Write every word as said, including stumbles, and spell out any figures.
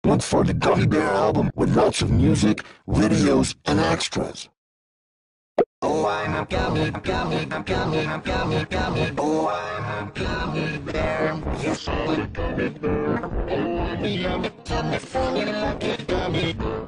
Look for the Gummy Bear album with lots of music, videos, and extras. Oh, I'm a gummy, gummy, gummy, gummy, gummy. Oh, I'm a gummy bear. Yes, I'm a gummy bear. Oh, I'm a yummy, yummy, funny, lucky.